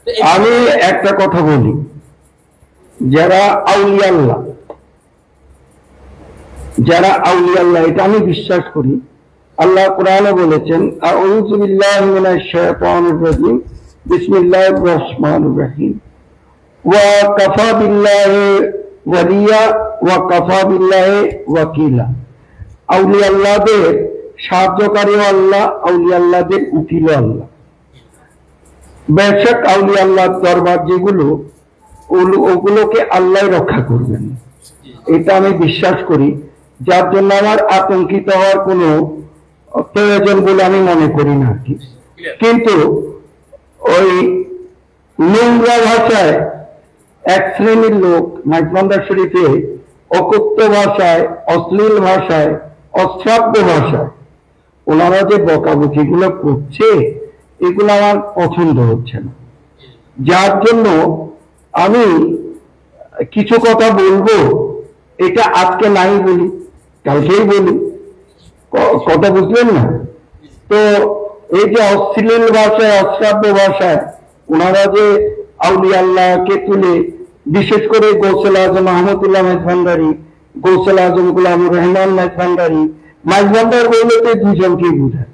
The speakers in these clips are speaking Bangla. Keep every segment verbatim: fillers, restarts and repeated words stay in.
আমি একটা কথা বলি, যারা আউলিয়া আল্লাহ যারা আউলিয়া আল্লাহ এটা আমি বিশ্বাস করি। আল্লাহ কোরআনে বলেছেন, আউযু বিল্লাহি মিনাশ শাইতানির রাজিম, বিসমিল্লাহির রহমানির রহিম, ওয়া কাফা বিল্লাহি ওয়ালিয়া ওয়া কাফা বিল্লাহি ওয়াকিলা। আউলিয়া আল্লাহদের সাহায্যকারী আল্লাহ, আউলিয়া আল্লাহদের উকিল আল্লাহ। বেশক আউলিয়া আল্লাহর দরবার যেগুলো, ওগুলোকে আল্লাহ রক্ষা করবেন, এটা আমি বিশ্বাস করি। যার জন্য আমার আতঙ্কিত হওয়ার কোনো প্রয়োজন বলে আমি মনে করি না আর কি। কিন্তু ওই নোংরা ভাষায় এক শ্রেণীর লোক মাইজভান্ডার শরীফে অকথ্য ভাষায়, অশ্লীল ভাষায়, অশ্রাব্য ভাষায় ওনারা যে বকাবকি গুলো করছে, এগুলো আমার পছন্দ হচ্ছে না। যার জন্য আমি কিছু কথা বলবো, এটা আজকে নাই বলি, কালকেই বলি, কথা বুঝলেন না? তো এই যে অশ্লীল ভাষায়, অশ্রাব্য ভাষায় ওনারা যে আউলিয়া আল্লাহকে তুলে, বিশেষ করে গৌসুল আজম আহমদুল্লাহ মাইজভান্ডারী, গৌসুল আজম গোলামুর রহমান মাইজভান্ডারী, মাইজভান্ডার বললে তো দুজনকেই বোঝায়,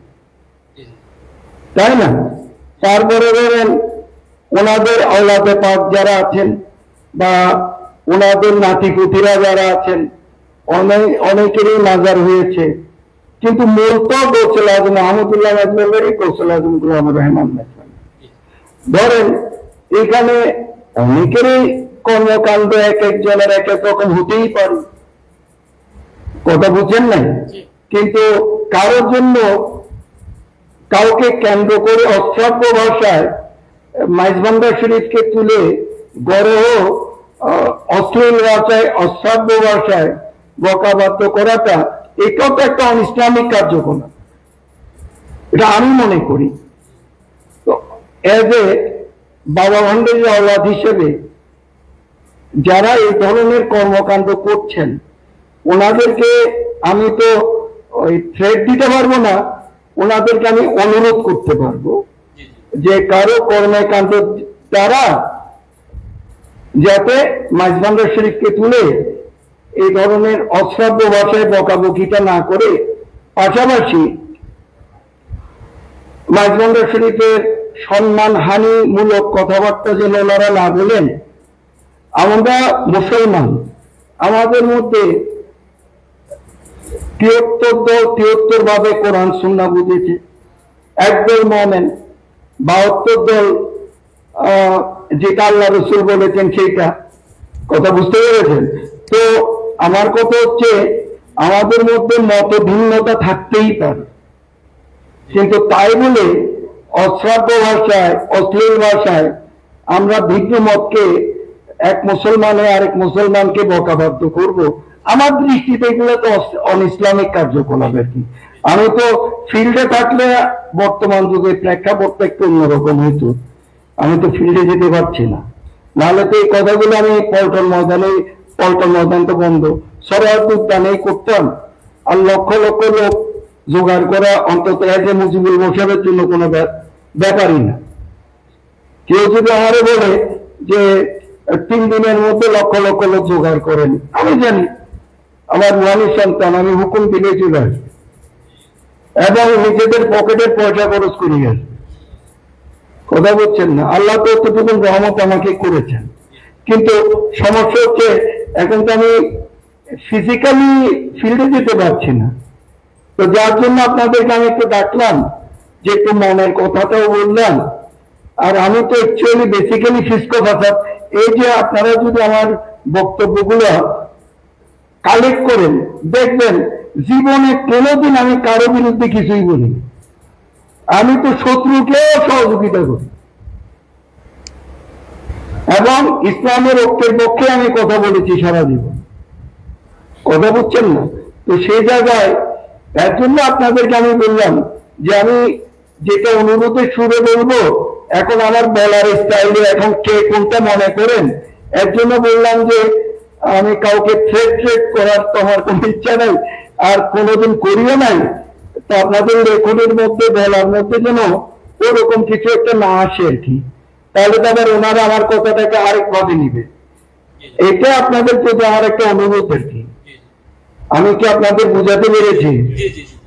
তাই না? তারপরে ধরেন ওনাদের আওলাদে পাক যারা আছেন বা ওনাদের নাতিপুতিরা যারা আছেন, অনেক অনেকেরই নাজার হয়েছে, কিন্তু মূল তো গৌসুল আজম আহমদুল্লাহ মাইজভান্ডারী, গৌসুল আজম গোলামুর রহমান মাইজভান্ডারী। ধরেন এখানে অনেকেরই কর্মকাণ্ড এক একজনের এক এক রকম হতেই পারে, কথা বুঝছেন নাই? কিন্তু কারোর জন্য কাউকে কেন্দ্র করে অশ্রাব্য ভাষায় মাইজভান্ডার শরীফকে তুলে গরহ অশ্লীল ভাষায়, অশ্রাব্য ভাষায় বকাবাদ্য করাটা, এটাও তো একটা অনিসলামিক কার্যকলাপ, এটা আমি মনে করি। তো এজ এ বাবা ভান্ডারী আওলাদ হিসেবে যারা এই ধরনের কর্মকাণ্ড করছেন, ওনাদেরকে আমি তো ওই থ্রেট দিতে পারবো না, ওনাদেরকে আমি অনুরোধ করতে পারবো যে কারো কর্মকাণ্ড দ্বারা যাতে মাইজভান্ডার শরীফকে তুলে এই ধরনের অশ্রাব্য ভাষায় বকাবকিটা না করে, পাশাপাশি মাইজভান্ডার শরীফের সম্মান হানি মূলক কথাবার্তা যেন ওনারা না বলেন। আমরা মুসলমান, আমাদের মধ্যে তিয়াত্তর দল তিয়াত্তর ভাবে কোরআন সুন্নাহ বুঝেছে, একদল মোমেন, বাহাত্তর দল যেটা আল্লাহ রসুল বলেছেন সেইটা, কথা বুঝতে পেরেছেন? তো আমার কথা হচ্ছে, আমাদের মধ্যে মত ভিন্নতা থাকতেই পারে, কিন্তু তাই বলে অশ্রাব্য ভাষায়, অশ্লীল ভাষায় আমরা ভিন্ন মতকে, এক মুসলমানে আরেক মুসলমানকে বকাবাদ্য করব, আমার দৃষ্টিতে এগুলো তো অনইসলামিক কার্যকলাপ আর কি। আমি তো ফিল্ডে থাকলে বর্তমান যুগে প্রেক্ষাপটটা একটু অন্যরকম হইতো, আমি তো ফিল্ডে যেতে পারছি না, নাহলে তো এই কথাগুলো আমি পল্টন ময়দানে, পল্টন ময়দান তো বন্ধ, সরাইত উদ্যানেই করতাম। আর লক্ষ লক্ষ লোক জোগাড় করা অন্তত এজে মুজিবুল বসারের জন্য কোনো ব্যাপারই না। কেউ যদি আমারে বলে যে তিন দিনের মধ্যে লক্ষ লক্ষ লোক জোগাড় করেন, আমি জানি আমার রুহানির সন্তান, আমি হুকুম দিলে চলে আসবে এবং নিজেদের পকেটের পয়সা খরচ করে আসবে, কথা বলছেন না? আল্লাহ তো এতটুকু রহমত আমাকে করেছেন, কিন্তু সমস্যা হচ্ছে এখন তো আমি ফিজিক্যালি ফিল্ডে যেতে পারছি না। তো যার জন্য আপনাদেরকে আমি একটু ডাকলাম যে একটু মনের কথাটাও বললাম। আর আমি তো অ্যাকচুয়ালি বেসিক্যালি ফিসকো ভাষা, এই যে আপনারা যদি আমার বক্তব্যগুলো কালেক্ট করেন, দেখবেন জীবনে কোনোদিন আমি কারো বিরুদ্ধে কিছুই বলি, আমি তো শত্রুকেও সহযোগিতা করি এবং ইসলামের ঐক্যের পক্ষে আমি কথা বলেছি সারা জীবন, কথা বুঝছেন না? তো সেই জায়গায় এর জন্য আপনাদেরকে আমি বললাম যে আমি যেটা অনুরোধের সুরে বলবো, এখন আমার বলার স্টাইলে এখন কে কোনটা মনে করেন, এর জন্য বললাম যে আমি কাউকে থ্রেট থ্রেট করার তো আমার কোনো ইচ্ছা নাই, আর কোনোদিন করিও নাই। তো আপনাদের রেকর্ডের মধ্যে বলার মধ্যে যেন ওরকম কিছু একটা না আসে আর কি। তাহলে তো আবার ওনারা আমার কথাটাকে আরেকভাবে নিবে। এটা আপনাদের প্রতি আমার একটা অনুরোধ আর কি। আমি কি আপনাদের বোঝাতে পেরেছি?